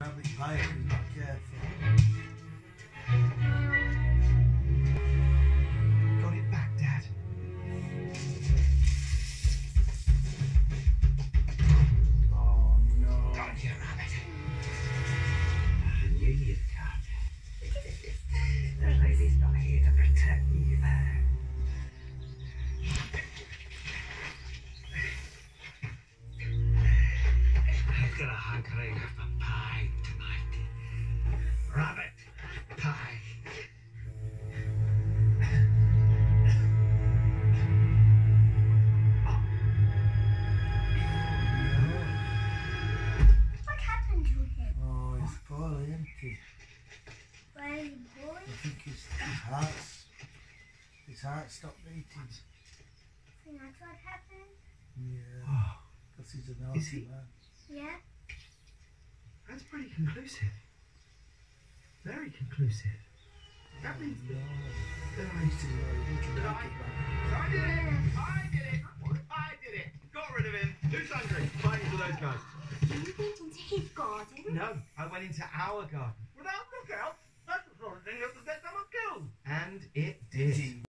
Rabbit pie if you're not careful. Got it back, Dad. Oh no. Got you, Rabbit. I knew you'd come. The lady's not here to protect you there. I've got a hankering for pie tonight. Rabbit pie. What happened to him? Oh, he's poorly, isn't he? Why is he boy? I think his heart stopped beating. And that's what happened? Yeah. Because he's a Is naughty he? man. Yeah? That's pretty conclusive. Very conclusive. That means No. that He used to do it. He could make it back. I did it! I did it! Got rid of him. Who's hungry? Fighting for those guys. You went into his garden? No, I went into our garden. Without lookout? That's the sort of thing you have to get someone killed. And it did.